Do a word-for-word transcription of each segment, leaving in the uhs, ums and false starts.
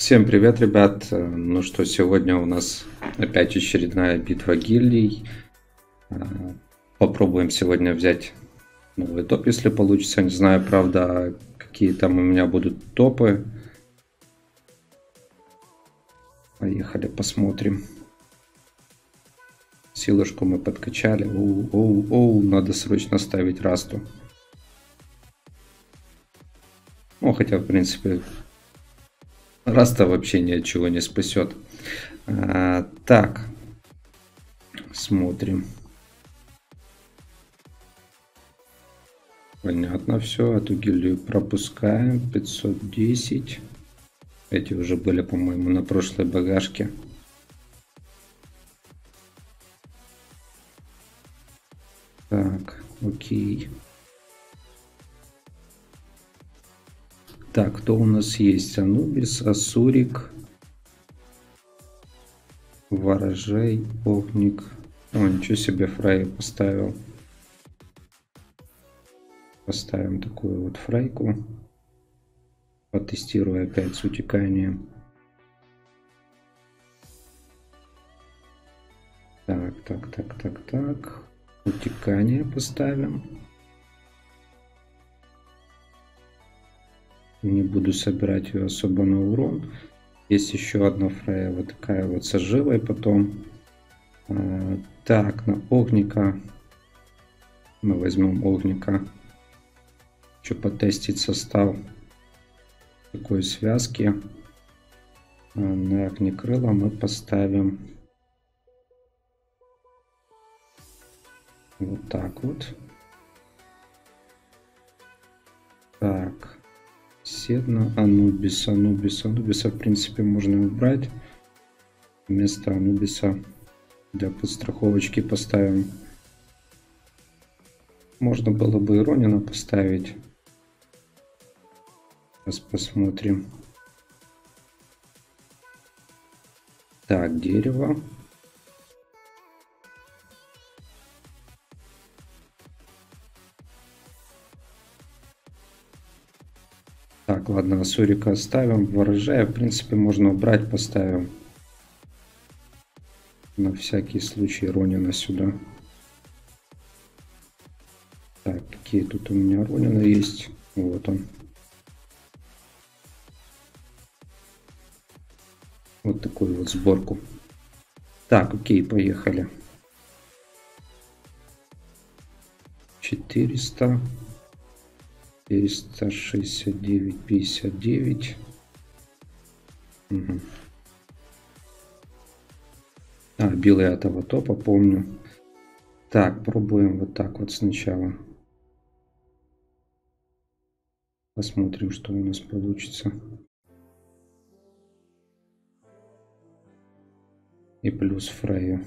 Всем привет, ребят! Ну что, сегодня у нас опять очередная битва гильдий. Попробуем сегодня взять новый топ, если получится. Не знаю, правда, какие там у меня будут топы. Поехали, посмотрим. Силушку мы подкачали. Оу, оу, оу, надо срочно ставить расту. Ну, хотя, в принципе, раста вообще ни от чего не спасет. А, так, смотрим. Понятно все. Эту гильдию пропускаем. пятьсот десять. Эти уже были, по-моему, на прошлой багажке. Так, окей. Так, кто у нас есть? Анубис, Асурик, Ворожей, Огник. О, ничего себе, Фрей поставил. Поставим такую вот фрейку. Потестирую опять с утеканием. Так, так, так, так, так. Утекание поставим. Не буду собирать ее особо на урон. Есть еще одна фрея, вот такая вот с оживой потом. А, так, на Огника. Мы возьмем Огника. Хочу потестить состав такой связки. А, на Огнекрыла мы поставим вот так вот. Так. Седна, Анубис, Анубис, Анубиса, в принципе, можно убрать. Вместо Анубиса для подстраховочки поставим. Можно было бы и Ронина поставить. Сейчас посмотрим. Так, дерево. Так, ладно, Асурика оставим. Ворожая, в принципе, можно убрать, поставим. На всякий случай Ронина сюда. Так, какие тут у меня Ронина есть? Вот он. Вот такую вот сборку. Так, окей, поехали. четыреста. четыреста шестьдесят девять, пятьдесят девять. Угу. А, бил я этого топа, помню. Так, пробуем вот так вот сначала. Посмотрим, что у нас получится. И плюс Фрейю.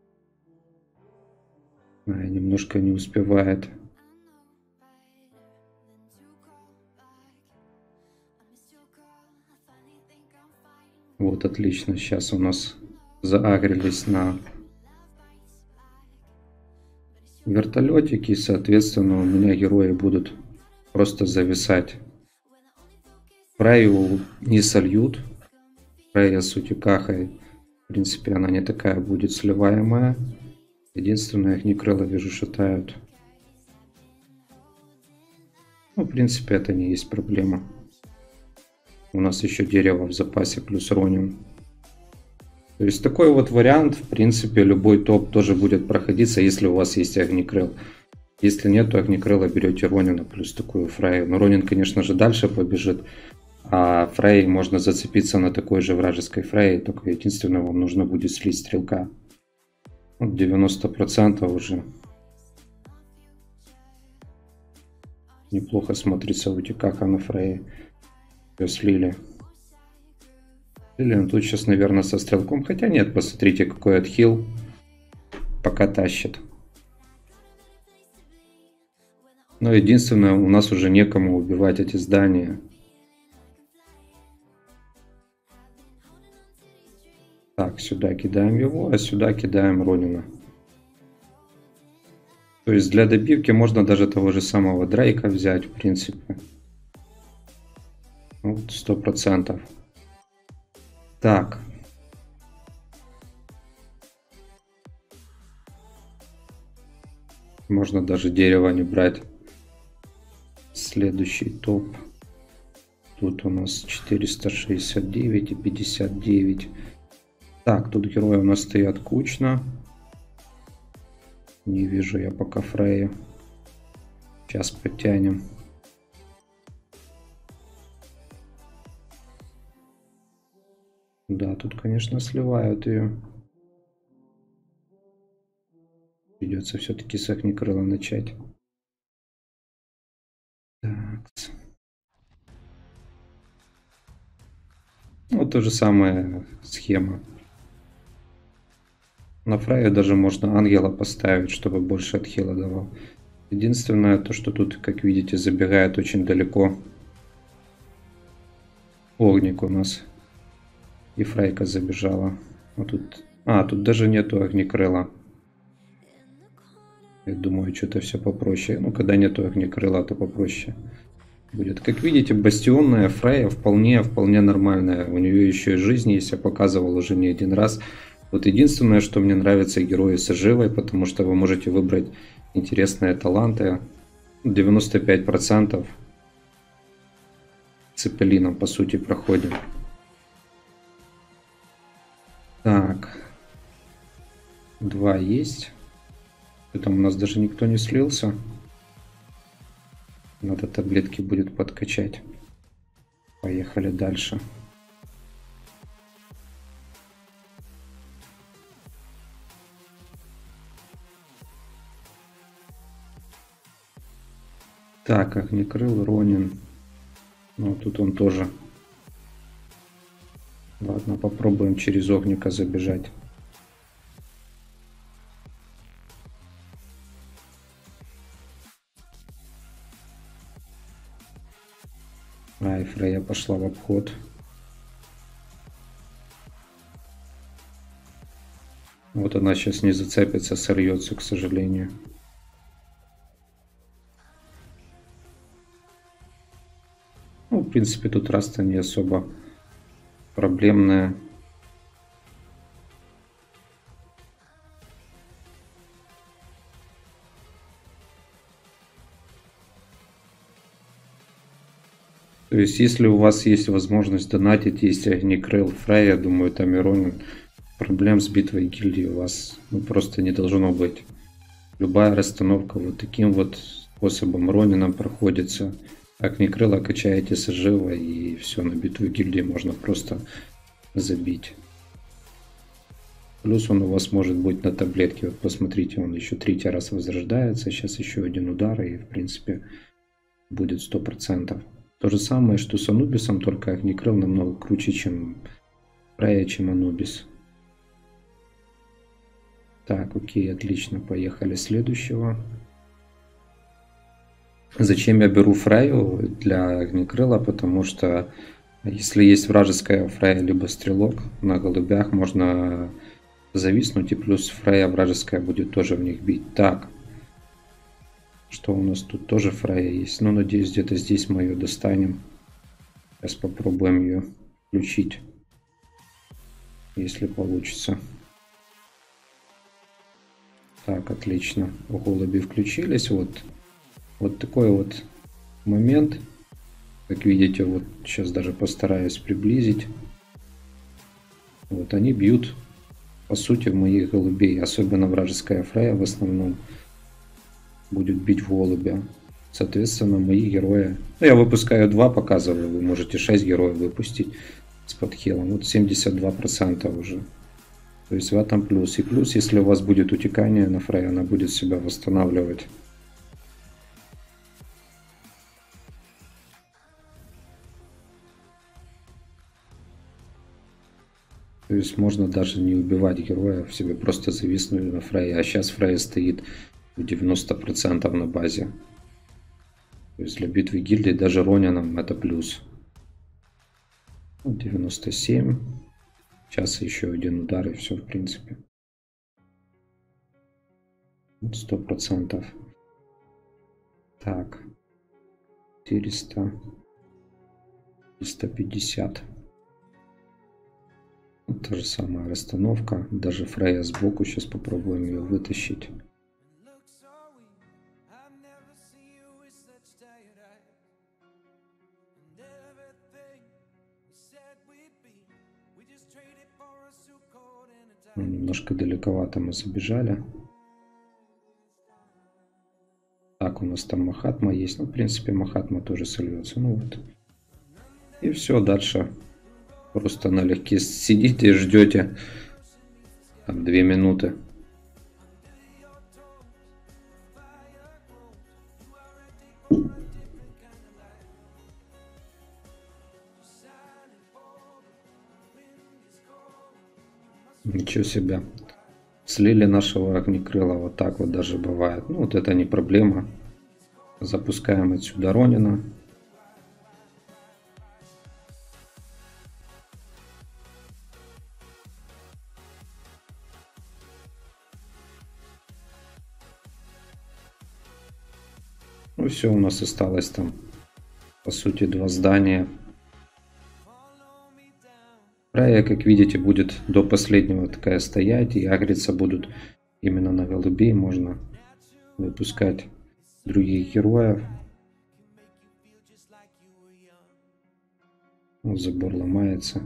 А, немножко не успевает. Вот, отлично. Сейчас у нас заагрились на вертолетики. Соответственно, у меня герои будут просто зависать. Фрейю не сольют. Фрейя с утекахой, в принципе, она не такая будет сливаемая. Единственное, их Огнекрыла вижу шатают. Ну, в принципе, это не есть проблема. У нас еще дерево в запасе плюс Ронин. То есть такой вот вариант, в принципе, любой топ тоже будет проходиться, если у вас есть Огнекрыл. Если нет, то Огнекрыла берете Ронина плюс такую Фрейю. Но Ронин, конечно же, дальше побежит. А Фрей можно зацепиться на такой же вражеской Фрейе. Только единственное, вам нужно будет слить стрелка. Вот девяносто процентов уже. Неплохо смотрится в утекаха на Фрейе. Ее слили. Или он тут сейчас, наверное, со стрелком. Хотя нет, посмотрите, какой отхил. Пока тащит. Но единственное, у нас уже некому убивать эти здания. Так, сюда кидаем его, а сюда кидаем Ронина. То есть для добивки можно даже того же самого Дрейка взять, в принципе. Вот, сто процентов. Так. Можно даже дерево не брать. Следующий топ. Тут у нас четыреста шестьдесят девять и пятьдесят девять. Так, тут герои у нас стоят кучно. Не вижу я пока Фрею. Сейчас подтянем. Да, тут, конечно, сливают ее. Придется все-таки с Огнекрыла начать. Так. Вот то же самая схема. На Фраю даже можно ангела поставить, чтобы больше отхила давал. Единственное, то что тут, как видите, забегает очень далеко. Огник у нас. И Фрейка забежала. А тут, а, тут даже нету Огнекрыла. Я думаю, что-то все попроще. Ну, когда нету Огнекрыла, то попроще будет. Как видите, бастионная Фрея вполне, вполне нормальная. У нее еще и жизнь есть, я показывал уже не один раз. Вот единственное, что мне нравится герои с оживой, потому что вы можете выбрать интересные таланты. девяносто пять процентов цепелином, по сути, проходим. Так. Два есть. Там у нас даже никто не слился. Надо таблетки будет подкачать. Поехали дальше. Так, Огнекрыл, Ронин. Ну, тут он тоже. Ладно, попробуем через Огника забежать. А, и Фрея пошла в обход. Вот она сейчас не зацепится, сольется, к сожалению. Ну, в принципе, тут раста не особо проблемная. То есть, если у вас есть возможность донатить, есть Огнекрыл, Фрея, думаю, там и Ронин, проблем с битвой гильдии у вас ну, просто не должно быть. Любая расстановка вот таким вот способом Ронином проходится. Огнекрыла качаете с ожива, и все, на битву гильдии можно просто забить. Плюс он у вас может быть на таблетке. Вот посмотрите, он еще третий раз возрождается. Сейчас еще один удар, и в принципе будет сто процентов. То же самое, что с Анубисом, только Огнекрыл намного круче, чем Фрея, чем Анубис. Так, окей, отлично, поехали следующего. Зачем я беру Фрею для Огнекрыла? Потому что если есть вражеская Фрея либо стрелок, на голубях можно зависнуть, и плюс Фрея вражеская будет тоже в них бить. Так, что у нас тут тоже Фрея есть? Ну, надеюсь, где-то здесь мы ее достанем. Сейчас попробуем ее включить, если получится. Так, отлично. Голуби включились. Вот, вот такой вот момент. Как видите, вот сейчас даже постараюсь приблизить. Вот они бьют, по сути, в моих голубей. Особенно вражеская Фрея в основном будет бить в голубя. Соответственно, мои герои... Ну, я выпускаю два, показываю. Вы можете шесть героев выпустить с подхилом. Вот семьдесят два процента уже. То есть в этом плюс. И плюс, если у вас будет утекание на Фрей, она будет себя восстанавливать. То есть можно даже не убивать героя, в себе просто зависнули на Фрей. А сейчас Фрей стоит в девяносто процентов на базе. То есть для битвы гильдии даже Ронином это плюс. девяносто семь. Сейчас еще один удар и все в принципе. сто процентов. Так. четыреста. триста пятьдесят. Та же самая расстановка. Даже Фрея сбоку. Сейчас попробуем ее вытащить. Немножко далековато мы забежали. Так, у нас там Махатма есть. Ну, в принципе, Махатма тоже сольется. Ну вот. И все, дальше просто налегке сидите и ждете там две минуты. Ничего себе. Слили нашего огнекрыла. Вот так вот даже бывает. Ну, вот это не проблема. Запускаем отсюда Ронина. Ну все, у нас осталось там, по сути, два здания. Фрея, как видите, будет до последнего такая стоять, и агриться будут именно на голубей. Можно выпускать других героев. Ну, забор ломается.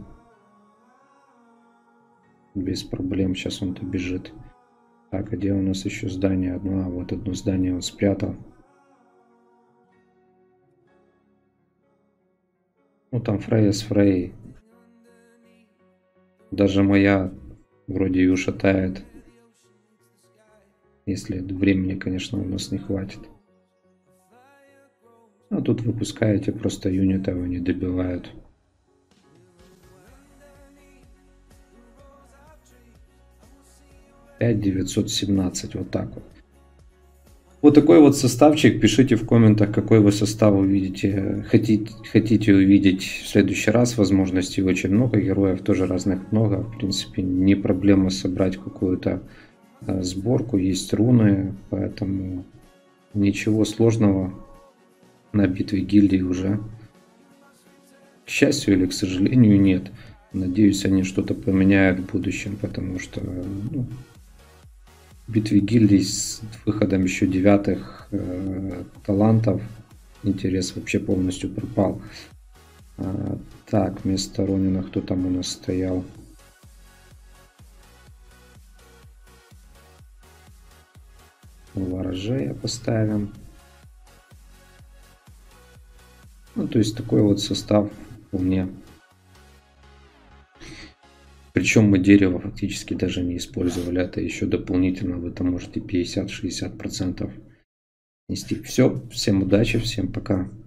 Без проблем, сейчас он-то бежит. Так, а где у нас еще здание одно? А вот одно здание он спрятал. Ну там Фрея с Фрей. Даже моя вроде и ушатает. Если времени, конечно, у нас не хватит. А тут выпускаете просто юнитов, они добивают. пять девятьсот семнадцать, вот так вот. Вот такой вот составчик. Пишите в комментах, какой вы состав увидите, хотите, хотите увидеть в следующий раз. Возможностей очень много, героев тоже разных много. В принципе, не проблема собрать какую-то сборку. Есть руны, поэтому ничего сложного на битве гильдии уже, к счастью или к сожалению, нет. Надеюсь, они что-то поменяют в будущем, потому что... Ну, битве гильдий с выходом еще девятых э, талантов интерес вообще полностью пропал. А, так, вместо Ронина кто там у нас стоял? Ворожея поставим. Ну, то есть такой вот состав вполне. Причем мы дерево фактически даже не использовали. Это еще дополнительно вы там можете пятьдесят-шестьдесят процентов нести. Все, всем удачи, всем пока.